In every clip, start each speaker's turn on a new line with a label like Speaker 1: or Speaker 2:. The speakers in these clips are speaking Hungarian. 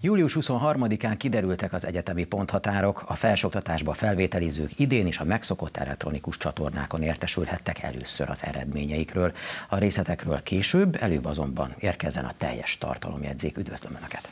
Speaker 1: Július 23-án kiderültek az egyetemi ponthatárok, a felsőoktatásba felvételizők idén is a megszokott elektronikus csatornákon értesülhettek először az eredményeikről. A részletekről később, előbb azonban érkezzen a teljes tartalomjegyzék. Üdvözlöm Önöket!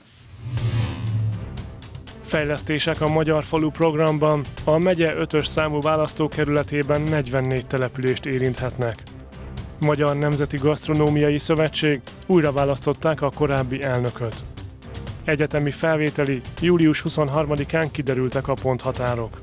Speaker 2: Fejlesztések a Magyar Falu programban. A megye 5-ös számú választókerületében 44 települést érinthetnek. Magyar Nemzeti Gasztronómiai Szövetség, újra választották a korábbi elnököt. Egyetemi felvételi, július 23-án kiderültek a ponthatárok.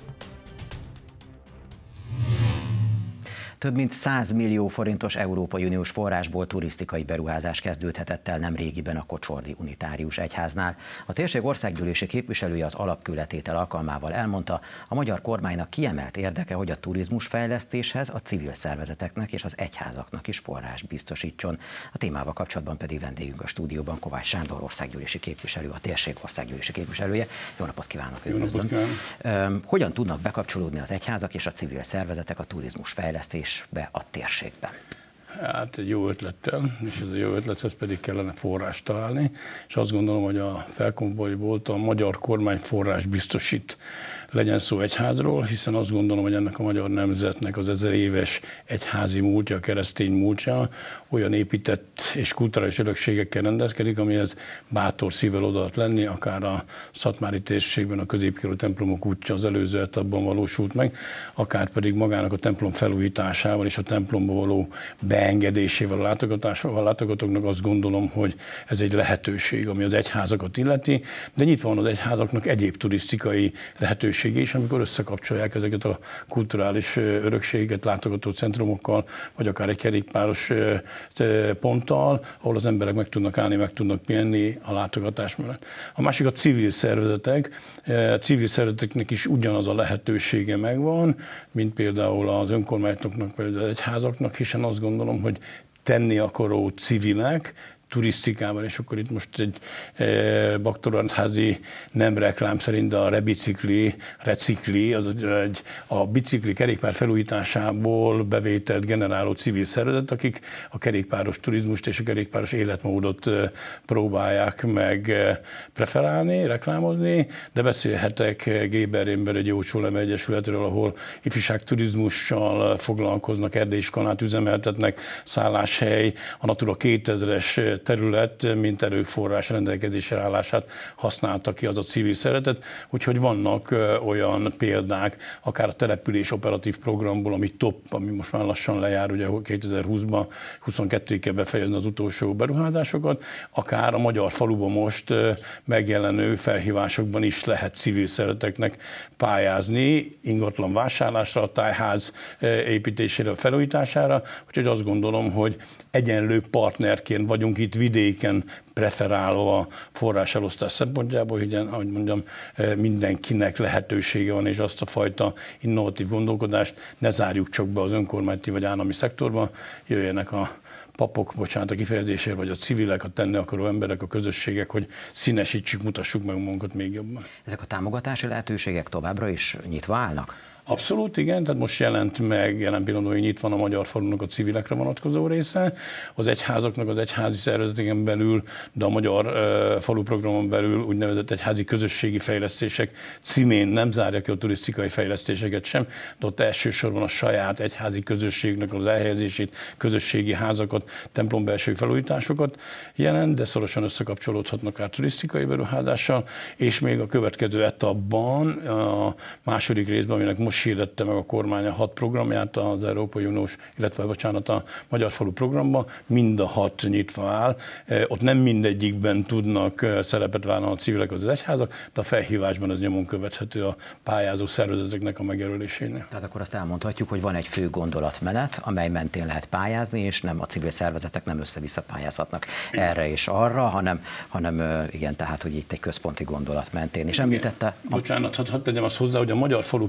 Speaker 1: Több mint 100 millió forintos Európai Uniós forrásból turisztikai beruházás kezdődhetett el nemrégiben a Kocsordi Unitárius Egyháznál. A térség országgyűlési képviselője az alapkőletétel alkalmával elmondta, a magyar kormánynak kiemelt érdeke, hogy a turizmus fejlesztéshez a civil szervezeteknek és az egyházaknak is forrás biztosítson. A témával kapcsolatban pedig vendégünk a stúdióban Kovács Sándor országgyűlési képviselő, a térség országgyűlési képviselője. Jó napot kívánok! Üdvözlöm! Hogyan tudnak bekapcsolódni az egyházak és a civil szervezetek a turizmus fejlesztés a térségben?
Speaker 3: Hát egy jó ötlettel, és ez a jó ötlethez pedig kellene forrást találni, és azt gondolom, hogy a felkonvojból a magyar kormány forrás biztosít, legyen szó egyházról, hiszen azt gondolom, hogy ennek a magyar nemzetnek az 1000 éves egyházi múltja, a keresztény múltja olyan épített és kulturális örökségekkel rendelkezik, amihez bátor szívvel odaadott lenni, akár a szatmári térségben a középkorú templomok útja az előző etapban valósult meg, akár pedig magának a templom felújításával és a templomba való beengedésével a látogatóknak azt gondolom, hogy ez egy lehetőség, ami az egyházakat illeti, de nyitva van az egyházaknak egyéb turisztikai lehetőség is, amikor összekapcsolják ezeket a kulturális örökségeket látogató centrumokkal, vagy akár egy kerékpáros ponttal, ahol az emberek meg tudnak állni, meg tudnak pihenni a látogatás mellett. A másik a civil szervezetek. Civil szervezeteknek is ugyanaz a lehetősége megvan, mint például az önkormányzatoknak, vagy az egyházaknak, hiszen azt gondolom, hogy tenni akaró civilek, turisztikában, és akkor itt most egy baktorantházi nem reklám szerint, de a recikli, az a bicikli kerékpár felújításából bevételt generáló civil szervezet, akik a kerékpáros turizmust és a kerékpáros életmódot próbálják meg preferálni, reklámozni, de beszélhetek Géber egy Jócsolem Egyesületről, ahol ifjúságturizmussal foglalkoznak, erdélyiskolát üzemeltetnek, szálláshely, a Natura 2000-es terület, mint erőforrás rendelkezésre állását használta ki az a civil szervezet, úgyhogy vannak olyan példák, akár a település operatív programból, ami most már lassan lejár, ugye 2020-ban, 22-ig kell befejezni az utolsó beruházásokat, akár a Magyar Faluban most megjelenő felhívásokban is lehet civil szervezeteknek pályázni, ingatlan vásárlásra, a tájház építésére, felújítására, úgyhogy azt gondolom, hogy egyenlő partnerként vagyunk itt vidéken preferálva forráselosztás szempontjából, hogy ahogy mondjam, mindenkinek lehetősége van, és azt a fajta innovatív gondolkodást ne zárjuk csak be az önkormányzati vagy állami szektorba, jöjjenek a papok, bocsánat a kifejezésért, vagy a civilek, a tenni akaró emberek, a közösségek, hogy színesítsük, mutassuk meg magunkat még jobban.
Speaker 1: Ezek a támogatási lehetőségek továbbra is nyitva állnak?
Speaker 3: Abszolút, igen, tehát most jelent meg, jelen pillanatban, hogy nyitva van a Magyar Falunak a civilekre vonatkozó része, az egyházaknak az egyházi szervezeteken belül, de a Magyar Falu programon belül úgynevezett egyházi közösségi fejlesztések címén nem zárja ki a turisztikai fejlesztéseket sem, de ott elsősorban a saját egyházi közösségnek az elhelyezését, közösségi házakat, templombelső felújításokat jelent, de szorosan összekapcsolódhatnak át turisztikai beruházással, és még a következő etapban, a második részben, aminek most hirdette meg a kormány a 6 programját az Európai Uniós, illetve a Magyar Falu programba, mind a 6 nyitva áll. Ott nem mindegyikben tudnak szerepet vállalni a civilek az egyházak, de a felhívásban ez nyomon követhető a pályázó szervezeteknek a megjelölésénél.
Speaker 1: Tehát akkor azt elmondhatjuk, hogy van egy fő gondolatmenet, amely mentén lehet pályázni, és nem a civil szervezetek nem össze-vissza pályázhatnak erre és arra, hanem igen, tehát hogy itt egy központi gondolat mentén. És említette...
Speaker 3: Bocsánat, hadd tegyem azt hozzá, hogy a Magyar Falu program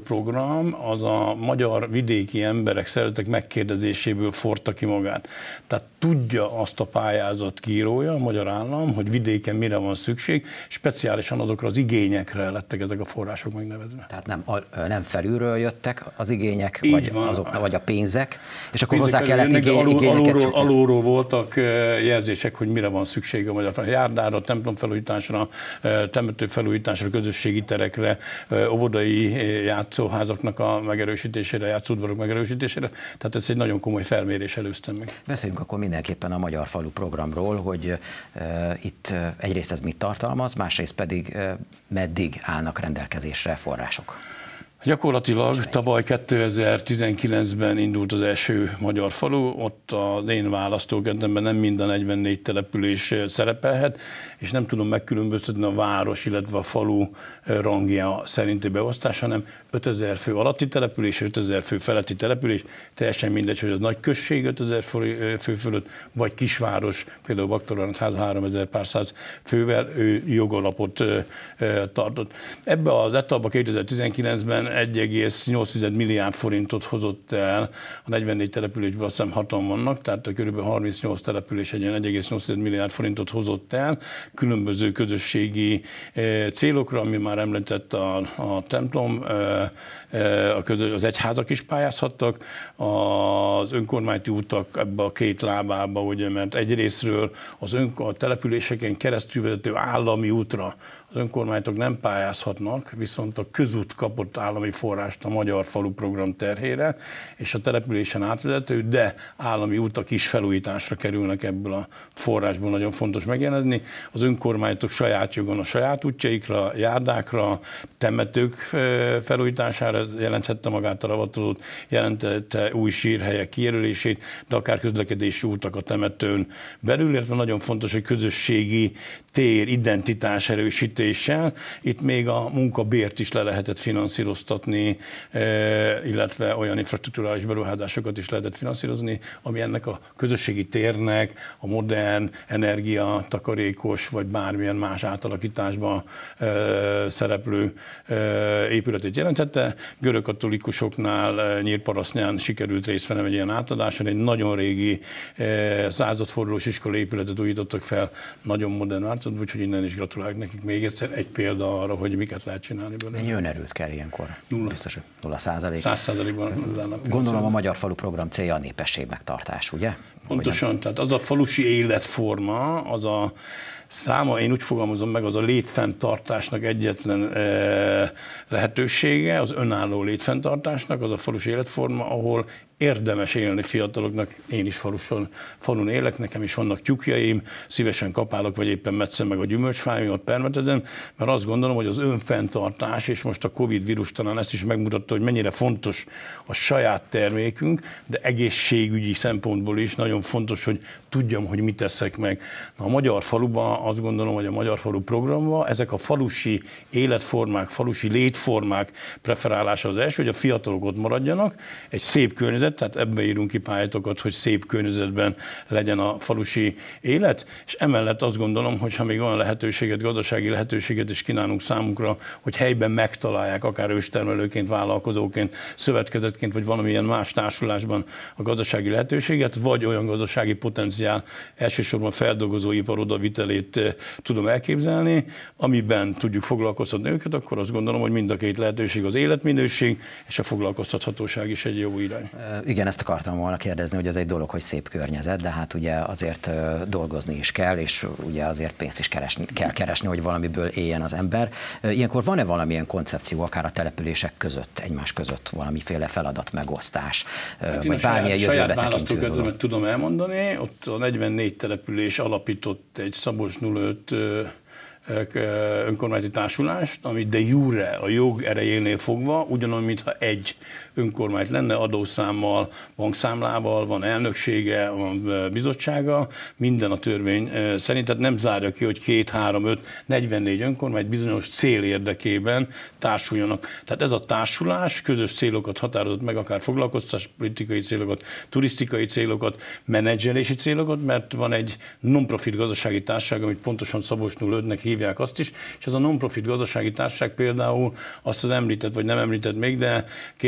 Speaker 3: program az a magyar vidéki emberek szeretek megkérdezéséből forta ki magát. Tehát tudja azt a pályázat kiírója, a magyar állam, hogy vidéken mire van szükség, speciálisan azokra az igényekre lettek ezek a források megnevezve.
Speaker 1: Tehát nem felülről jöttek az igények, vagy a pénzek, és akkor
Speaker 3: pénzek
Speaker 1: hozzá kellett igényeket.
Speaker 3: Alulról voltak jelzések, hogy mire van szükség a magyar járdára, templom felújításra, temető felújításra, közösségi terekre, óvodai játszóházaknak a megerősítésére, játszódvarok megerősítésére. Tehát ez egy nagyon komoly felmérés előztem meg.
Speaker 1: Beszéljünk akkor mindenképpen a Magyar Falu programról, hogy itt egyrészt ez mit tartalmaz, másrészt pedig meddig állnak rendelkezésre források.
Speaker 3: Gyakorlatilag tavaly 2019-ben indult az első Magyar Falu, ott az én választókerületemben nem mind a 44 település szerepelhet, és nem tudom megkülönböztetni a város, illetve a falu rangja szerinti beosztás, hanem 5000 fő alatti település, 5000 fő feletti település, teljesen mindegy, hogy az nagy község 5000 fő fölött, vagy kisváros, például Baktoránház 3000 pár száz fővel, ő jogalapot tartott. Ebbe az etapba 2019-ben 1,8 milliárd forintot hozott el, a 44 településből azt hiszem 6-an vannak, tehát kb. 38 település egy 1,8 milliárd forintot hozott el, különböző közösségi célokra, ami már említett a templom, az egyházak is pályázhattak, az önkormányzati utak ebbe a két lábába, ugye, mert egyrészről a településeken keresztül vezető állami útra az önkormányzatok nem pályázhatnak, viszont a közút kapott állami forrást a Magyar Falu program terhére, és a településen átvezető, de állami utak is felújításra kerülnek ebből a forrásból, nagyon fontos megjelezni. Az önkormányzatok saját jogon a saját útjaikra, járdákra, temetők felújítására jelenthette magát a ravatalót, jelentette új sírhelyek kijelölését, de akár közlekedési útak a temetőn belül, illetve nagyon fontos, hogy közösségi tér, identitás erősítéssel. Itt még a munkabért is le lehetett finanszíroztatni, illetve olyan infrastrukturális beruházásokat is lehetett finanszírozni, ami ennek a közösségi térnek a modern, energiatakarékos vagy bármilyen más átalakításban szereplő épületét jelentette. Görögkatolikusoknál Nyírparasztján sikerült részt vennem egy ilyen átadáson, egy nagyon régi századfordulós iskolai épületet újítottak fel, nagyon modern változat, úgyhogy innen is gratulálok nekik még egyszer. Egy példa arra, hogy miket lehet csinálni belőle.
Speaker 1: Mennyi önerőt kell ilyenkor?
Speaker 3: Biztos,
Speaker 1: 0%.
Speaker 3: 100%-ban.
Speaker 1: Gondolom a Magyar Falu program célja a népesség megtartás, ugye?
Speaker 3: Pontosan, tehát az a falusi életforma, az a száma, én úgy fogalmazom meg, az a létfenntartásnak egyetlen lehetősége, az önálló létfenntartásnak, az a falusi életforma, ahol érdemes élni fiataloknak. Én is falun élek, nekem is vannak tyúkjaim, szívesen kapálok, vagy éppen metszem meg a gyümölcsfáimat, permetezem, mert azt gondolom, hogy az önfenntartás, és most a Covid vírus talán ezt is megmutatta, hogy mennyire fontos a saját termékünk, de egészségügyi szempontból is nagyon fontos, hogy tudjam, hogy mit teszek meg. A Magyar Faluban azt gondolom, hogy a Magyar Falu programban ezek a falusi életformák, falusi létformák preferálása az első, hogy a fiatalok ott maradjanak, egy szép környezet, tehát ebbe írunk ki pályázatokat, hogy szép környezetben legyen a falusi élet, és emellett azt gondolom, hogy ha még olyan lehetőséget, gazdasági lehetőséget is kínálunk számunkra, hogy helyben megtalálják, akár őstermelőként, vállalkozóként, szövetkezetként, vagy valamilyen más társulásban a gazdasági lehetőséget, vagy olyan gazdasági potenciál, elsősorban feldolgozóipar odavitelét tudom elképzelni, amiben tudjuk foglalkoztatni őket, akkor azt gondolom, hogy mind a két lehetőség, az életminőség és a foglalkoztathatóság is egy jó irány.
Speaker 1: Igen, ezt akartam volna kérdezni, hogy ez egy dolog, hogy szép környezet, de hát ugye azért dolgozni is kell, és ugye azért pénzt is kell keresni, hogy valamiből éljen az ember. Ilyenkor van-e valamilyen koncepció, akár a települések között, egymás között valamiféle feladatmegosztás, hát vagy bármilyen jövőbe tekintő dolog?
Speaker 3: Tudom elmondani, ott a 44 település alapított egy Szabolcs 05 önkormányzati társulást, ami de jure a jog erejénél fogva, ugyanolyan, mintha egy önkormányzat lenne, adószámmal, bankszámlával, van elnöksége, van bizottsága, minden a törvény szerint, tehát nem zárja ki, hogy 2, 3, 5, 44 önkormány bizonyos cél érdekében társuljanak. Tehát ez a társulás közös célokat határozott meg, akár foglalkoztatáspolitikai célokat, turisztikai célokat, menedzselési célokat, mert van egy non-profit gazdasági társaság, amit pontosan Szabolcs 05-nek hívják azt is, és ez a non-profit gazdasági társaság például azt az említett, vagy nem említett még, de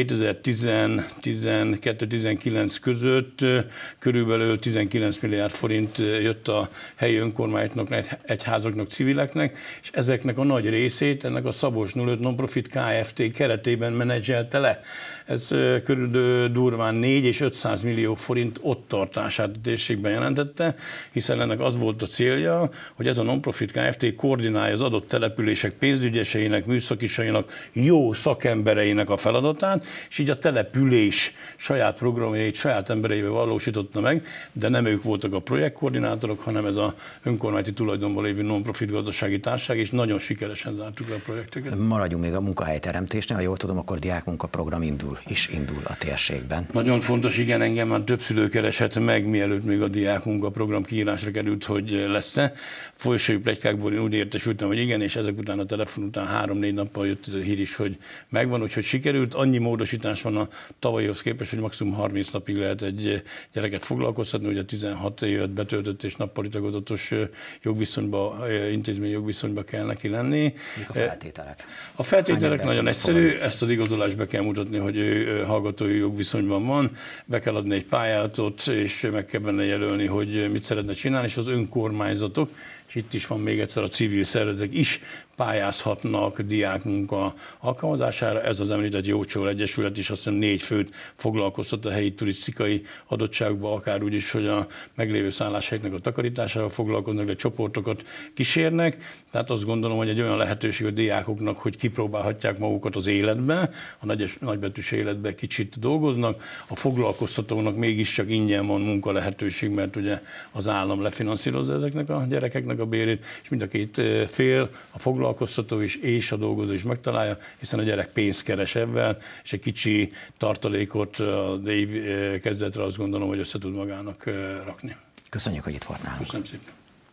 Speaker 3: 2010-12-19 között körülbelül 19 milliárd forint jött a helyi önkormányzatoknak, egyházaknak, civileknek, és ezeknek a nagy részét ennek a Szabolcs 05 non-profit Kft. Keretében menedzselte le. Ez körülbelül durván 4 és 500 millió forint ott tartását a térségben jelentette, hiszen ennek az volt a célja, hogy ez a non-profit Kft. Koordinálja az adott települések pénzügyeseinek, műszakisainak, jó szakembereinek a feladatát, és így a település saját programjait, saját embereivel valósította meg, de nem ők voltak a projektkoordinátorok, hanem ez az önkormányzati tulajdonban lévő non-profit gazdasági társaság, és nagyon sikeresen zártuk le a projekteket.
Speaker 1: Maradjunk még a munkahelyteremtésnél, ha jól tudom, akkor diákmunkaprogram indul a térségben.
Speaker 3: Nagyon fontos, igen, engem már több szülő keresett meg, mielőtt még a diákmunkaprogram kiírásra került, hogy lesz-e. Folyosói pletykákból én úgy értesültem, hogy igen, és ezek után a telefon után 3-4 nappal jött a hír is, hogy megvan, úgyhogy sikerült. Annyi módosítás van a tavalyihoz képest, hogy maximum 30 napig lehet egy gyereket foglalkoztatni, ugye 16 évet betöltött és nappali tagozatos jogviszonyba, intézmény jogviszonyba kell neki lenni.
Speaker 1: Mik a feltételek?
Speaker 3: A feltételek nagyon egyszerű, ezt az igazolást be kell mutatni, hogy ő hallgatói jogviszonyban van, be kell adni egy pályázatot, és meg kell benne jelölni, hogy mit szeretne csinálni, és az önkormányzatok, és itt is van még egyszer a civil szervezetek is pályázhatnak diákmunka alkalmazására. Ez az említett Jócsol Egyesület is azt hiszem 4 főt foglalkoztat a helyi turisztikai adottságban, akár úgy is, hogy a meglévő szálláshelyeknek a takarításával foglalkoznak, de csoportokat kísérnek. Tehát azt gondolom, hogy egy olyan lehetőség a diákoknak, hogy kipróbálhatják magukat az életbe, a nagybetűs életbe kicsit dolgoznak. A foglalkoztatóknak mégiscsak ingyen van munka lehetőség, mert ugye az állam lefinanszírozza ezeknek a gyerekeknek a bérét, és mind a két fél, a foglalkoztató is és a dolgozó is megtalálja, hiszen a gyerek pénzt keres ebben, és egy kicsi tartalékot a év kezdetre azt gondolom, hogy össze tud magának rakni.
Speaker 1: Köszönjük, hogy itt volt nálunk.
Speaker 3: Köszönöm szépen.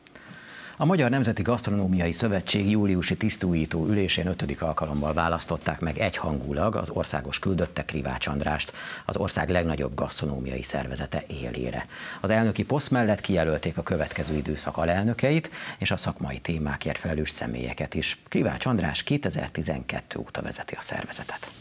Speaker 1: A Magyar Nemzeti Gasztronómiai Szövetség júliusi tisztújító ülésén 5. alkalommal választották meg egyhangulag az országos küldötte Krivács Andrást, az ország legnagyobb gasztronómiai szervezete élére. Az elnöki poszt mellett kijelölték a következő időszak alelnökeit és a szakmai témákért felelős személyeket is. Krivács András 2012 óta vezeti a szervezetet.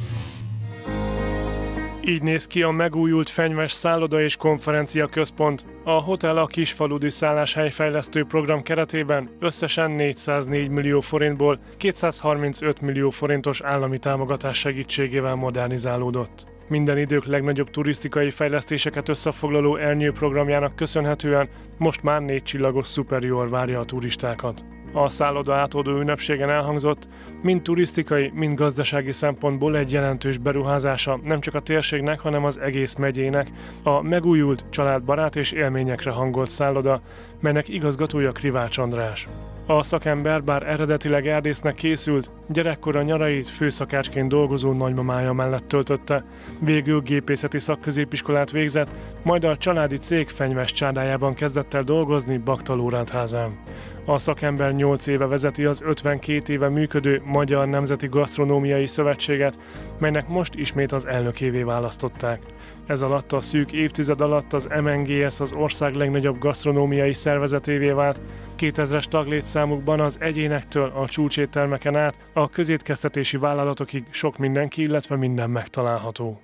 Speaker 2: Így néz ki a megújult Fenyves szálloda és konferencia központ. A Hotel a Kisfaludi szálláshelyfejlesztő program keretében összesen 404 millió forintból 235 millió forintos állami támogatás segítségével modernizálódott. Minden idők legnagyobb turisztikai fejlesztéseket összefoglaló Ernyő programjának köszönhetően most már 4 csillagos Superior várja a turistákat. A szálloda átadó ünnepségen elhangzott, mind turisztikai, mind gazdasági szempontból egy jelentős beruházása nem csak a térségnek, hanem az egész megyének, a megújult, családbarát és élményekre hangolt szálloda, melynek igazgatója Krivács András. A szakember, bár eredetileg erdésznek készült, gyerekkora nyarait főszakácsként dolgozó nagymamája mellett töltötte, végül gépészeti szakközépiskolát végzett, majd a családi cég Fenyves csádájában kezdett el dolgozni Bakta Lóránt házán. A szakember 8 éve vezeti az 52 éve működő Magyar Nemzeti Gasztronómiai Szövetséget, melynek most ismét az elnökévé választották. Ez alatt a szűk évtized alatt az MNGS az ország legnagyobb gasztronómiai szervezetévé vált, 2000-es taglétszámukban az egyénektől a csúcséttermeken át a közétkeztetési vállalatokig sok mindenki, illetve minden megtalálható.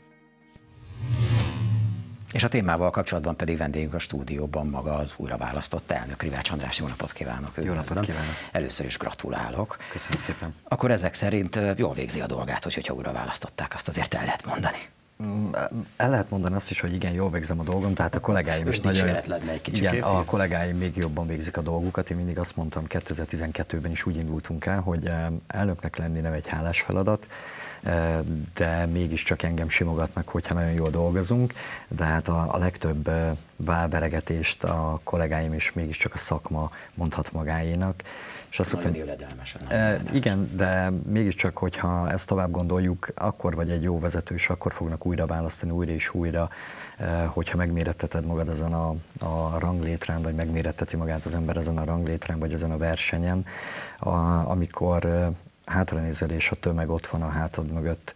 Speaker 1: És a témával kapcsolatban pedig vendégünk a stúdióban maga az újra választott elnök, Krivács András. Jó napot kívánok!
Speaker 4: Jó napot kívánok!
Speaker 1: Először is gratulálok.
Speaker 4: Köszönöm szépen.
Speaker 1: Akkor ezek szerint jól végzi a dolgát, hogyha újra választották, azt azért el lehet mondani.
Speaker 4: El lehet mondani azt is, hogy igen, jól végzem a dolgom, tehát a kollégáim is nagyon... Igen, a kollégáim még jobban végzik a dolgukat. Én mindig azt mondtam, 2012-ben is úgy indultunk el, hogy elnöknek lenni nem egy hálás feladat, de mégiscsak engem simogatnak, hogyha nagyon jól dolgozunk, de hát a legtöbb válveregetést a kollégáim is mégiscsak a szakma mondhat magáénak. És azt
Speaker 1: nagyon jövedelmesen.
Speaker 4: Igen, de mégiscsak, hogyha ezt tovább gondoljuk, akkor vagy egy jó vezető, és akkor fognak újra választani, újra és újra, hogyha megméretteted magad ezen a ranglétrán, vagy megméretteti magát az ember ezen a ranglétrán, vagy ezen a versenyen, amikor hátranézel, és a tömeg ott van a hátad mögött,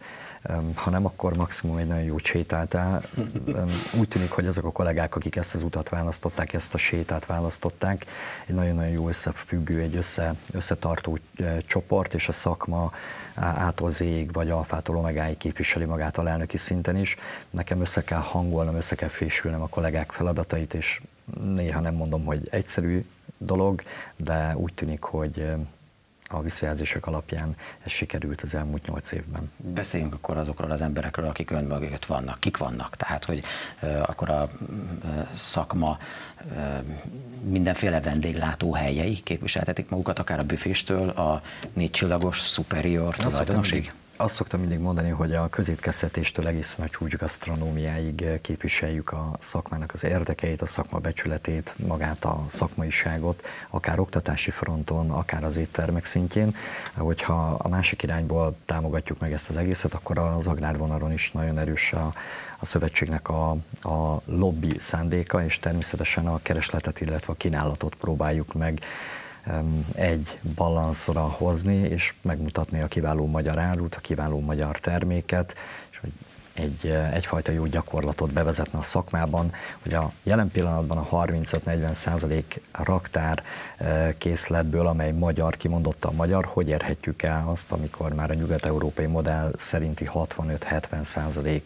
Speaker 4: ha nem, akkor maximum egy nagyon jó sétáltál. Úgy tűnik, hogy azok a kollégák, akik ezt az utat választották, ezt a sétát választották, egy nagyon-nagyon jó összefüggő, egy összetartó csoport, és a szakma A-tól Z-ig, vagy alfától omegáig képviseli magát alelnöki szinten is. Nekem össze kell hangolnom, össze kell fésülnem a kollégák feladatait, és néha nem mondom, hogy egyszerű dolog, de úgy tűnik, hogy a visszajelzések alapján ez sikerült az elmúlt 8 évben.
Speaker 1: Beszéljünk akkor azokról az emberekről, akik ön mögött vannak. Kik vannak? Tehát, hogy akkor a szakma mindenféle vendéglátóhelyei képviseltetik magukat, akár a büféstől a 4 csillagos superior tulajdonosig?
Speaker 4: Azt szoktam mindig mondani, hogy a közétkeztetéstől egészen a csúcsgasztronómiáig képviseljük a szakmának az érdekeit, a szakma becsületét, magát a szakmaiságot, akár oktatási fronton, akár az éttermek szintjén. Hogyha a másik irányból támogatjuk meg ezt az egészet, akkor az agrárvonalon is nagyon erős a szövetségnek a lobby szándéka, és természetesen a keresletet, illetve a kínálatot próbáljuk meg egy balanszra hozni, és megmutatni a kiváló magyar árut, a kiváló magyar terméket, és hogy egyfajta jó gyakorlatot bevezetne a szakmában, hogy a jelen pillanatban a 35-40% raktár készletből, amely magyar, kimondottan magyar, hogy érhetjük el azt, amikor már a nyugat-európai modell szerinti 65-70%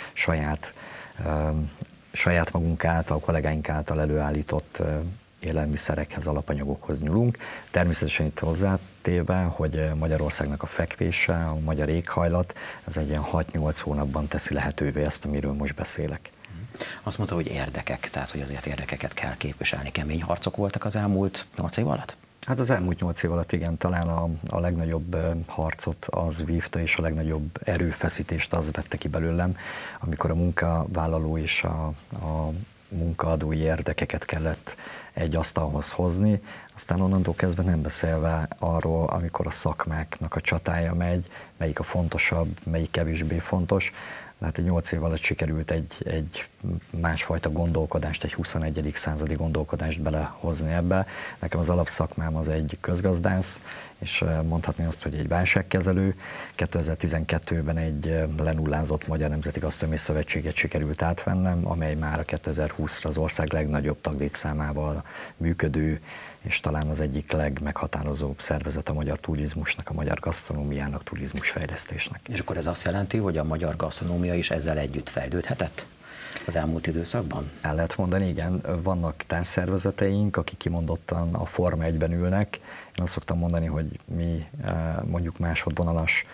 Speaker 4: saját magunk által, kollégáink által előállított élelmiszerekhez, alapanyagokhoz nyúlunk. Természetesen itt hozzátéve, hogy Magyarországnak a fekvése, a magyar éghajlat, ez egy ilyen 6-8 hónapban teszi lehetővé ezt, amiről most beszélek.
Speaker 1: Azt mondta, hogy érdekek, tehát hogy azért érdekeket kell képviselni. Kemény harcok voltak az elmúlt 8 év alatt?
Speaker 4: Hát az elmúlt 8 év alatt igen, talán a legnagyobb harcot az vívta, és a legnagyobb erőfeszítést az vette ki belőlem, amikor a munkavállaló és a munkaadói érdekeket kellett egy asztalhoz hozni, aztán onnantól kezdve nem beszélve arról, amikor a szakmáknak a csatája megy, melyik a fontosabb, melyik kevésbé fontos. Hát egy 8 év alatt sikerült egy másfajta gondolkodást, egy 21. századi gondolkodást belehozni ebbe. Nekem az alapszakmám az egy közgazdász, és mondhatni azt, hogy egy válságkezelő. 2012-ben egy lenullázott Magyar Nemzeti Gasztronómiai Szövetséget sikerült átvennem, amely már a 2020-ra az ország legnagyobb taglétszámával működő, és talán az egyik legmeghatározóbb szervezet a magyar turizmusnak, a magyar gasztronómiának, turizmusfejlesztésnek.
Speaker 1: És akkor ez azt jelenti, hogy a magyar gasztronómia is ezzel együtt fejlődhetett az elmúlt időszakban?
Speaker 4: El lehet mondani, igen. Vannak társszervezeteink, akik kimondottan a Forma 1-ben ülnek. Én azt szoktam mondani, hogy mi mondjuk másodvonalas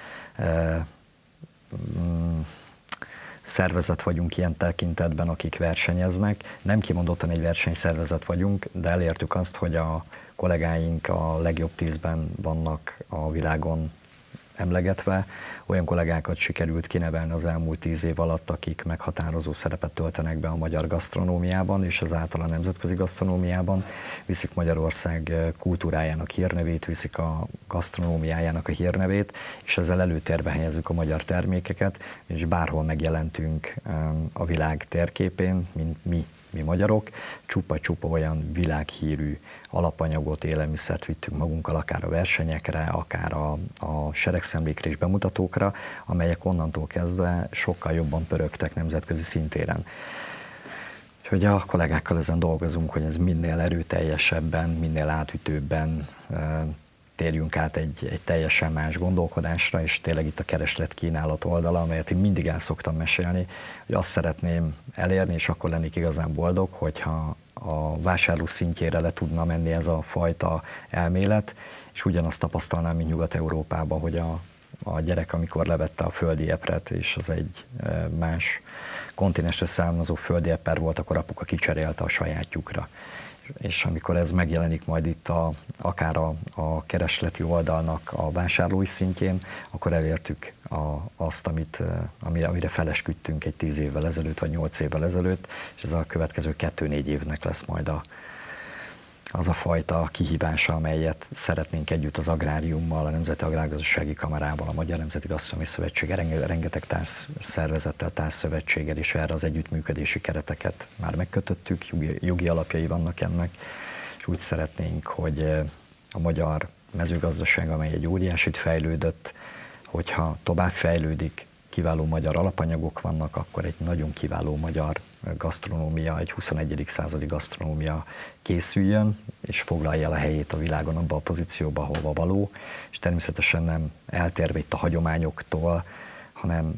Speaker 4: szervezet vagyunk ilyen tekintetben, akik versenyeznek. Nem kimondottan egy versenyszervezet vagyunk, de elértük azt, hogy a kollégáink a legjobb 10-ben vannak a világon emlegetve. Olyan kollégákat sikerült kinevelni az elmúlt 10 év alatt, akik meghatározó szerepet töltenek be a magyar gasztronómiában és ezáltal a nemzetközi gasztronómiában, viszik Magyarország kultúrájának hírnevét, viszik a gasztronómiájának a hírnevét, és ezzel előtérbe helyezzük a magyar termékeket, és bárhol megjelentünk a világ térképén, mint mi magyarok, csupa-csupa olyan világhírű alapanyagot, élelmiszert vittünk magunkkal, akár a versenyekre, akár a seregszemlékre és bemutatókra, amelyek onnantól kezdve sokkal jobban pörögtek nemzetközi szintéren. Úgyhogy a kollégákkal ezen dolgozunk, hogy ez minél erőteljesebben, minél átütőbben térjünk át egy teljesen más gondolkodásra, és tényleg itt a kereslet-kínálat oldala, amelyet én mindig el szoktam mesélni, hogy azt szeretném elérni, és akkor lennék igazán boldog, hogyha a vásárló szintjére le tudna menni ez a fajta elmélet, és ugyanazt tapasztalnám, mint Nyugat-Európában, hogy a gyerek, amikor levette a földi epret, és az egy más kontinensre származó földi eper volt, akkor apuka kicserélte a sajátjukra. És amikor ez megjelenik majd itt akár a keresleti oldalnak a vásárlói szintjén, akkor elértük azt, amire felesküdtünk egy 10 évvel ezelőtt, vagy 8 évvel ezelőtt, és ez a következő 2-4 évnek lesz majd az a fajta kihívása, amelyet szeretnénk együtt az Agráriummal, a Nemzeti Agrárgazdasági Kamarával, a Magyar Nemzeti Gasztronómiai Szövetséggel, rengeteg társszervezettel, társszövetséggel, és erre az együttműködési kereteket már megkötöttük, jogi alapjai vannak ennek, és úgy szeretnénk, hogy a magyar mezőgazdaság, amely egy óriásit fejlődött, hogyha tovább fejlődik, kiváló magyar alapanyagok vannak, akkor egy nagyon kiváló magyar gasztronómia, egy 21. századi gasztronómia készüljön, és foglalja el a helyét a világon abba a pozícióba, ahova való, és természetesen nem eltérve itt a hagyományoktól, hanem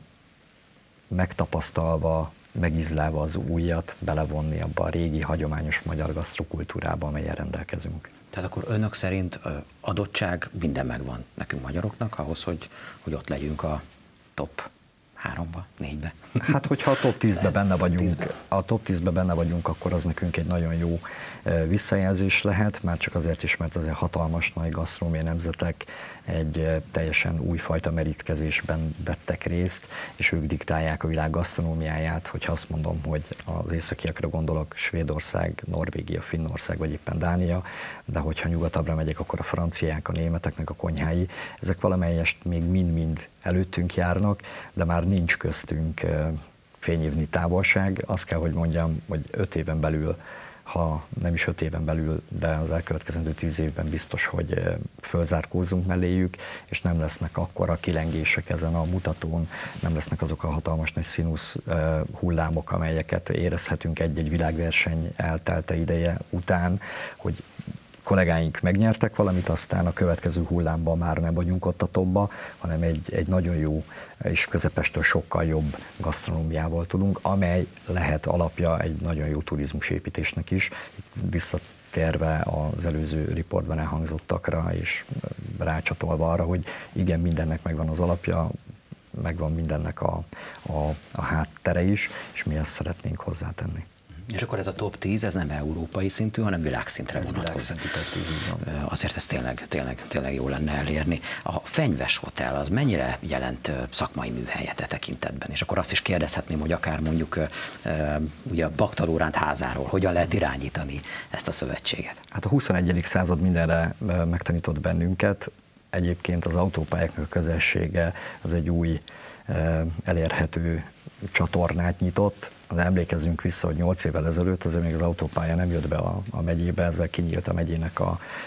Speaker 4: megtapasztalva, megízlelve az újat, belevonni abba a régi, hagyományos magyar gasztrokultúrába, amelyen rendelkezünk.
Speaker 1: Tehát akkor önök szerint adottság minden megvan nekünk magyaroknak ahhoz, hogy ott legyünk a top 3-ba, 4-be?
Speaker 4: Hát, hogyha a top 10-be benne vagyunk, benne vagyunk, akkor az nekünk egy nagyon jó visszajelzés lehet, már csak azért is, mert azért hatalmas nagy gasztronómiai nemzetek egy teljesen újfajta merítkezésben vettek részt, és ők diktálják a világ gasztronómiáját. Hogyha azt mondom, hogy az északiakra gondolok, Svédország, Norvégia, Finnország, vagy éppen Dánia, de hogyha nyugatabbra megyek, akkor a franciák, a németeknek a konyhái, ezek valamelyest még mind-mind előttünk járnak, de már nincs köztünk fényévnyi távolság. Azt kell, hogy mondjam, hogy 5 éven belül, ha nem is 5 éven belül, de az elkövetkezendő 10 évben biztos, hogy fölzárkózunk melléjük, és nem lesznek akkora kilengések ezen a mutatón, nem lesznek azok a hatalmas nagy színusz hullámok, amelyeket érezhetünk egy-egy világverseny eltelte ideje után, hogy kollégáink megnyertek valamit, aztán a következő hullámban már nem vagyunk ott a topba, hanem egy nagyon jó és közepestől sokkal jobb gasztronómiával tudunk, amely lehet alapja egy nagyon jó turizmusépítésnek is. Visszatérve az előző riportban elhangzottakra, és rácsatolva arra, hogy igen, mindennek megvan az alapja, megvan mindennek a háttere is, és mi ezt szeretnénk hozzátenni.
Speaker 1: És akkor ez a top 10, ez nem európai szintű, hanem világszintre vonatkozik. Azért ez tényleg jó lenne elérni. A Fenyves Hotel az mennyire jelent szakmai műhelyet e tekintetben? És akkor azt is kérdezhetném, hogy akár mondjuk ugye a Bakta Lóránt házáról hogyan lehet irányítani ezt a szövetséget?
Speaker 4: Hát a 21. század mindenre megtanított bennünket. Egyébként az autópályáknak a közelsége az egy új elérhető csatornát nyitott. Emlékezzünk vissza, hogy 8 évvel ezelőtt azért még az autópálya nem jött be a megyébe, ezzel kinyílt a megyének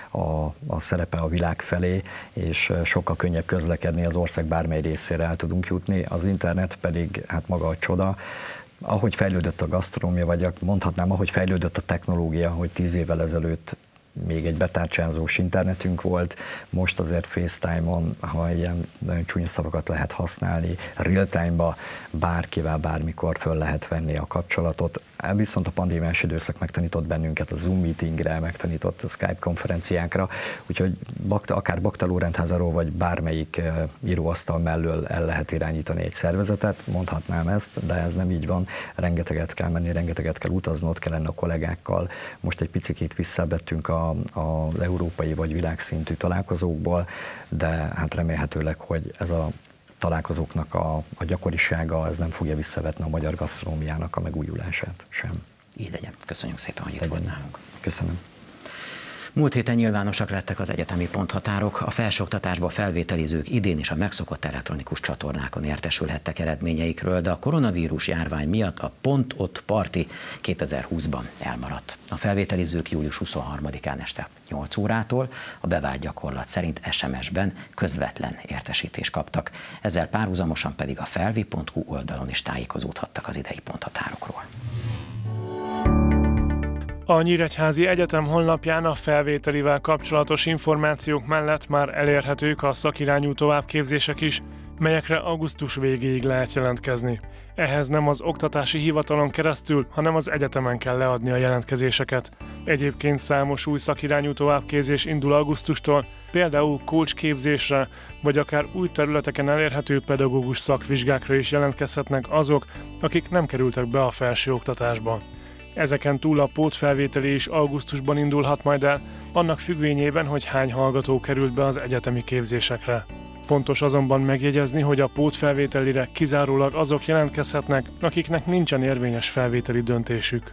Speaker 4: a szerepe a világ felé, és sokkal könnyebb közlekedni, az ország bármely részére el tudunk jutni, az internet pedig hát maga a csoda. Ahogy fejlődött a gasztronómia, vagy mondhatnám, ahogy fejlődött a technológia, hogy 10 évvel ezelőtt még egy betárcsázós internetünk volt, most azért FaceTime-on, ha ilyen nagyon csúnya szavakat lehet használni, real-time-ba bárkivel, bármikor föl lehet venni a kapcsolatot. Viszont a pandémiás időszak megtanított bennünket a Zoom meetingre, megtanított a Skype konferenciákra, úgyhogy akár Bakta Lóránt házáról, vagy bármelyik íróasztal mellől el lehet irányítani egy szervezetet, mondhatnám ezt, de ez nem így van. Rengeteget kell menni, rengeteget kell utaznod, kell lenni a kollégákkal. Most egy picikét visszabettünk az európai vagy világszintű találkozókból, de hát remélhetőleg, hogy ez a találkozóknak a gyakorisága, ez nem fogja visszavetni a magyar gasztronómiának a megújulását sem.
Speaker 1: Így legyen. Köszönjük szépen, hogy itt volt nálunk.
Speaker 4: Köszönöm.
Speaker 1: Múlt héten nyilvánosak lettek az egyetemi ponthatárok, a felsőoktatásba felvételizők idén is a megszokott elektronikus csatornákon értesülhettek eredményeikről, de a koronavírus járvány miatt a Pont Ott Parti 2020-ban elmaradt. A felvételizők július 23-án este 8 órától a bevált gyakorlat szerint SMS-ben közvetlen értesítést kaptak. Ezzel párhuzamosan pedig a felvi.hu oldalon is tájékozódhattak az idei ponthatárokról.
Speaker 2: A Nyíregyházi Egyetem honlapján a felvételivel kapcsolatos információk mellett már elérhetők a szakirányú továbbképzések is, melyekre augusztus végéig lehet jelentkezni. Ehhez nem az oktatási hivatalon keresztül, hanem az egyetemen kell leadni a jelentkezéseket. Egyébként számos új szakirányú továbbképzés indul augusztustól, például coach képzésre, vagy akár új területeken elérhető pedagógus szakvizsgákra is jelentkezhetnek azok, akik nem kerültek be a felsőoktatásba. Ezeken túl a pótfelvételi is augusztusban indulhat majd el, annak függvényében, hogy hány hallgató került be az egyetemi képzésekre. Fontos azonban megjegyezni, hogy a pótfelvételire kizárólag azok jelentkezhetnek, akiknek nincsen érvényes felvételi döntésük.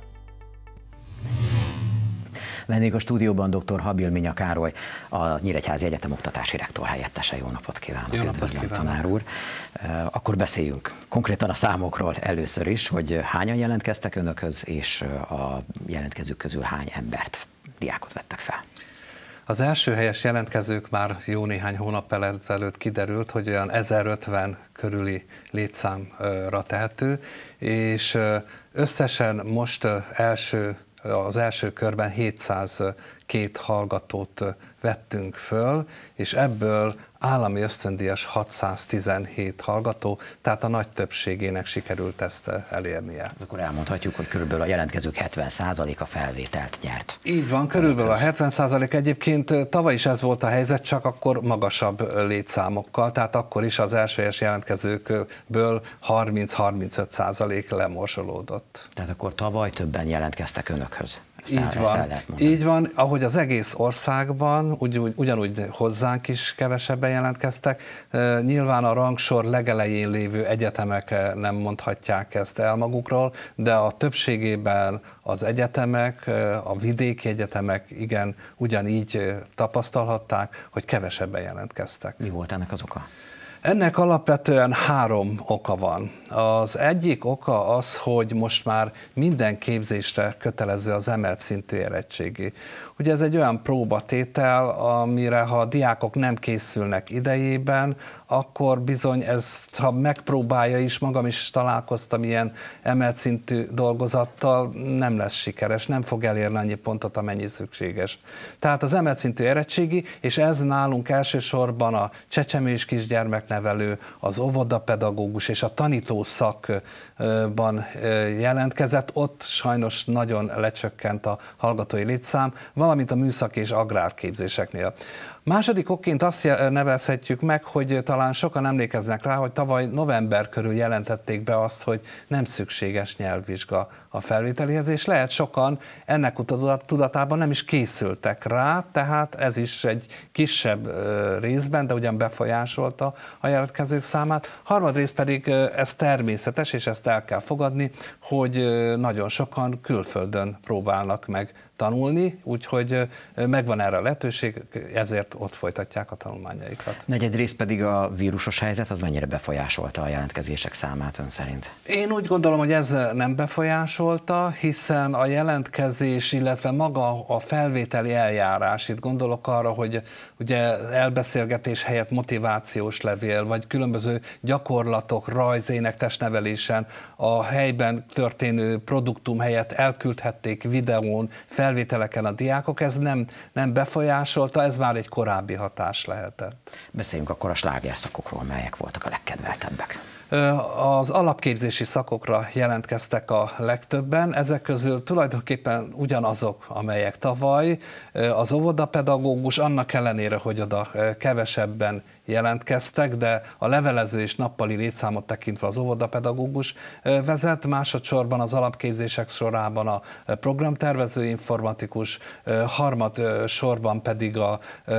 Speaker 1: Vendég a stúdióban dr. Habil Minya Károly, a Nyíregyházi Egyetem oktatási rektor helyettese. Jó napot kívánok!
Speaker 5: Jó napot kívánok!
Speaker 1: Tanár úr. Akkor beszéljünk konkrétan a számokról először is, hogy hányan jelentkeztek önökhöz, és a jelentkezők közül hány embert, diákot vettek fel?
Speaker 5: Az első helyes jelentkezők már jó néhány hónappal ezelőtt kiderült, hogy olyan 1050 körüli létszámra tehető, és összesen most az első körben 702 hallgatót vettünk föl, és ebből állami ösztöndíjas 617 hallgató, tehát a nagy többségének sikerült ezt elérnie.
Speaker 1: Akkor elmondhatjuk, hogy körülbelül a jelentkezők 70%-a felvételt nyert.
Speaker 5: Így van, körülbelül a 70%. Egyébként tavaly is ez volt a helyzet, csak akkor magasabb létszámokkal, tehát akkor is az első helyes jelentkezőkből 30-35% lemorzsolódott.
Speaker 1: Tehát akkor tavaly többen jelentkeztek önökhöz.
Speaker 5: Így van, ahogy az egész országban, ugyanúgy hozzánk is kevesebben jelentkeztek. Nyilván a rangsor legelején lévő egyetemek nem mondhatják ezt el magukról, de a többségében az egyetemek, a vidéki egyetemek igen, ugyanígy tapasztalhatták, hogy kevesebben jelentkeztek.
Speaker 1: Mi volt ennek az oka?
Speaker 5: Ennek alapvetően 3 oka van. Az egyik oka az, hogy most már minden képzésre kötelező az emelt szintű érettségi. Ugye ez egy olyan próbatétel, amire ha a diákok nem készülnek idejében, akkor bizony ezt, ha megpróbálja is, magam is találkoztam ilyen emelt szintű dolgozattal, nem lesz sikeres, nem fog elérni annyi pontot, amennyi szükséges. Tehát az emelt szintű érettségi, és ez nálunk elsősorban a csecsemő és kisgyermeknevelő, az óvodapedagógus és a tanító szakban jelentkezett, ott sajnos nagyon lecsökkent a hallgatói létszám, valamint a műszaki és agrárképzéseknél. Második okként azt nevezhetjük meg, hogy talán sokan emlékeznek rá, hogy tavaly november körül jelentették be azt, hogy nem szükséges nyelvvizsga a felvételéhez, és lehet sokan ennek tudatában nem is készültek rá, tehát ez is egy kisebb részben, de ugyan befolyásolta a jelentkezők számát. Harmadrészt pedig ez természetes, és ezt el kell fogadni, hogy nagyon sokan külföldön próbálnak meg tanulni, úgyhogy megvan erre a lehetőség, ezért ott folytatják a tanulmányaikat.
Speaker 1: Negyedrészt pedig a vírusos helyzet, az mennyire befolyásolta a jelentkezések számát ön szerint?
Speaker 5: Én úgy gondolom, hogy ez nem befolyásolta, hiszen a jelentkezés, illetve maga a felvételi eljárás, itt gondolok arra, hogy ugye elbeszélgetés helyett motivációs levél, vagy különböző gyakorlatok, rajzének, testnevelésen a helyben történő produktum helyett elküldhették videón, felvételeken a diákok, ez nem befolyásolta, ez már egy korábbi hatás lehetett.
Speaker 1: Beszéljünk akkor a slágerszakokról, melyek voltak a legkedveltebbek.
Speaker 5: Az alapképzési szakokra jelentkeztek a legtöbben, ezek közül tulajdonképpen ugyanazok, amelyek tavaly. Az óvodapedagógus annak ellenére, hogy oda kevesebben jelentkeztek, de a levelező és nappali létszámot tekintve az óvodapedagógus vezet, másodszorban az alapképzések sorában a programtervező informatikus, harmad sorban pedig a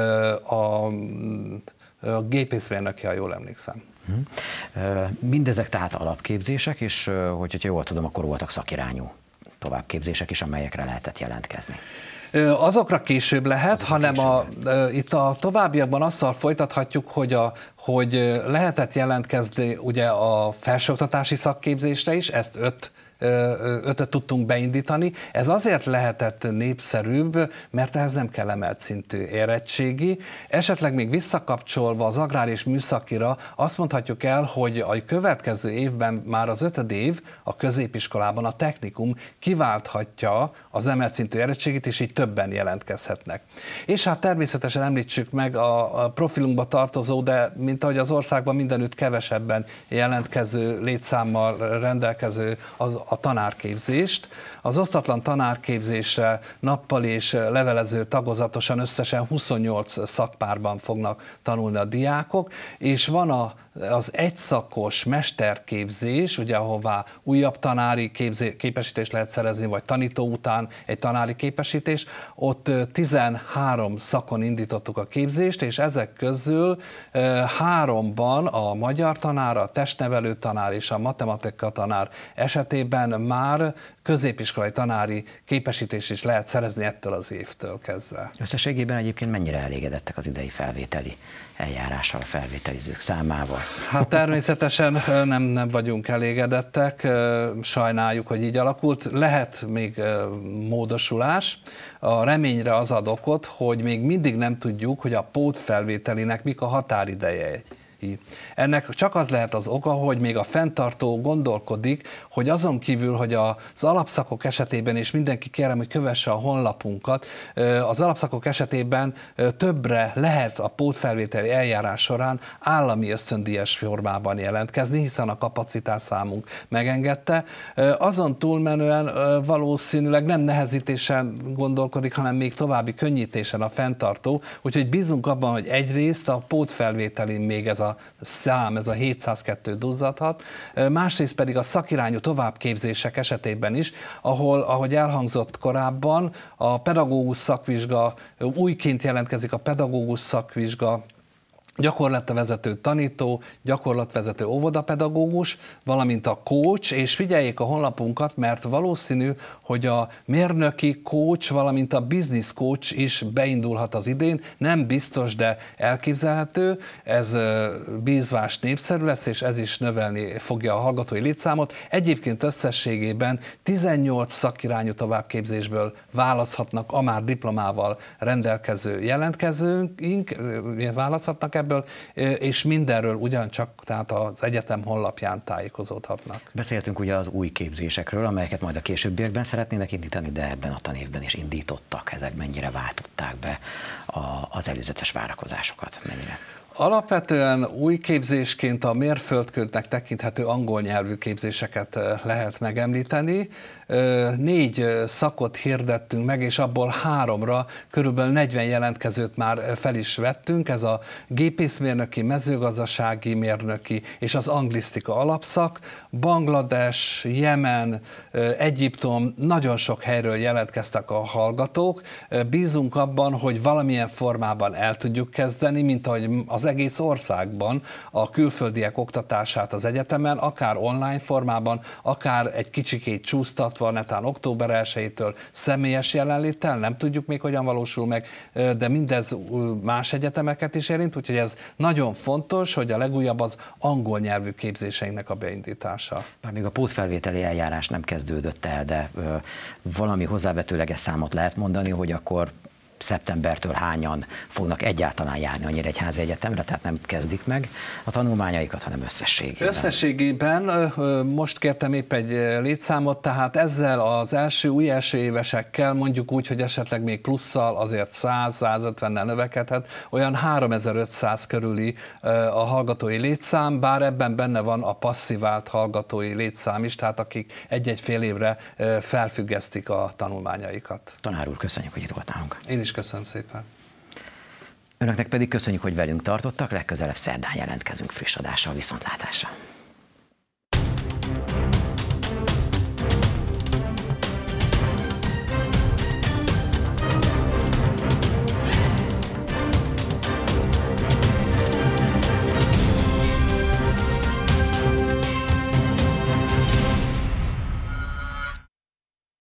Speaker 5: gépészmérnöki, ha jól emlékszem.
Speaker 1: Mindezek tehát alapképzések, és hogyha jól tudom, akkor voltak szakirányú továbbképzések is, amelyekre lehetett jelentkezni.
Speaker 5: Azokra később lehet, hanem itt a továbbiakban azzal folytathatjuk, hogy lehetett jelentkezni ugye a felsőoktatási szakképzésre is, ezt 5-öt tudtunk beindítani. Ez azért lehetett népszerűbb, mert ehhez nem kell emelt szintű érettségi. Esetleg még visszakapcsolva az agrár és műszakira azt mondhatjuk el, hogy a következő évben már az 5. év a középiskolában a technikum kiválthatja az emelt szintű érettségit, és így többen jelentkezhetnek. És hát természetesen említsük meg a profilunkba tartozó, de mint ahogy az országban mindenütt kevesebben jelentkező, létszámmal rendelkező a tanárképzést. Az osztatlan tanárképzésre nappali és levelező tagozatosan összesen 28 szakpárban fognak tanulni a diákok, és van az egyszakos mesterképzés, ugye ahová újabb tanári képesítést lehet szerezni, vagy tanító után egy tanári képesítés, ott 13 szakon indítottuk a képzést, és ezek közül 3-ban a magyar tanár, a testnevelő tanár és a matematika tanár esetében esetében már középiskolai tanári képesítést is lehet szerezni ettől az évtől kezdve.
Speaker 1: Összességében egyébként mennyire elégedettek az idei felvételi eljárással, felvételizők számával?
Speaker 5: Hát természetesen nem vagyunk elégedettek, sajnáljuk, hogy így alakult. Lehet még módosulás. A reményre az ad okot, hogy még mindig nem tudjuk, hogy a pótfelvételinek mik a határidejei. Ennek csak az lehet az oka, hogy még a fenntartó gondolkodik, hogy azon kívül, hogy az alapszakok esetében, és mindenki kérem, hogy kövesse a honlapunkat, az alapszakok esetében többre lehet a pótfelvételi eljárás során állami ösztöndíjas formában jelentkezni, hiszen a kapacitásszámunk megengedte. Azon túlmenően valószínűleg nem nehezítésen gondolkodik, hanem még további könnyítésen a fenntartó, úgyhogy bízunk abban, hogy egyrészt a pótfelvételin még ez a szám, ez a 702 duzzadhat, másrészt pedig a szakirányú továbbképzések esetében is, ahol, ahogy elhangzott korábban, a pedagógus szakvizsga, újként jelentkezik a pedagógus szakvizsga, gyakorlatvezető tanító, gyakorlatvezető óvodapedagógus, valamint a coach, és figyeljék a honlapunkat, mert valószínű, hogy a mérnöki coach, valamint a business coach is beindulhat az idén. Nem biztos, de elképzelhető. Ez bízvás népszerű lesz, és ez is növelni fogja a hallgatói létszámot. Egyébként összességében 18 szakirányú továbbképzésből választhatnak a már diplomával rendelkező jelentkezőink, választhatnak ebből, és mindenről ugyancsak tehát az egyetem honlapján tájékozódhatnak.
Speaker 1: Beszéltünk ugye az új képzésekről, amelyeket majd a későbbiekben szeretnének indítani, de ebben a tanévben is indítottak. Ezek mennyire váltották be az előzetes várakozásokat? Mennyire?
Speaker 5: Alapvetően új képzésként a mérföldkőnek tekinthető angol nyelvű képzéseket lehet megemlíteni. 4 szakot hirdettünk meg, és abból 3-ra körülbelül 40 jelentkezőt már fel is vettünk. Ez a gépészmérnöki, mezőgazdasági mérnöki és az anglisztika alapszak. Banglades, Jemen, Egyiptom, nagyon sok helyről jelentkeztek a hallgatók. Bízunk abban, hogy valamilyen formában el tudjuk kezdeni, mint ahogy az egész országban a külföldiek oktatását az egyetemen, akár online formában, akár egy kicsikét csúsztatva, netán október 1-től személyes jelenléttel, nem tudjuk még hogyan valósul meg, de mindez más egyetemeket is érint, úgyhogy ez nagyon fontos, hogy a legújabb az angol nyelvű képzéseinknek a beindítása.
Speaker 1: Bár még a pótfelvételi eljárás nem kezdődött el, de valami hozzávetőleges számot lehet mondani, hogy akkor szeptembertől hányan fognak egyáltalán járni a Nyíregyházi Egyetemre, tehát nem kezdik meg a tanulmányaikat, hanem összességében.
Speaker 5: Összességében most kértem épp egy létszámot, tehát ezzel az új első évesekkel, mondjuk úgy, hogy esetleg még plusszal azért 100-150-nel növekedhet, olyan 3500 körüli a hallgatói létszám, bár ebben benne van a passzívált hallgatói létszám is, tehát akik egy-egy fél évre felfüggesztik a tanulmányaikat.
Speaker 1: Tanár úr, köszönjük, hogy itt volt nálunk.
Speaker 5: Én is köszönöm szépen.
Speaker 1: Önöknek pedig köszönjük, hogy velünk tartottak, legközelebb szerdán jelentkezünk friss adással, viszontlátásra.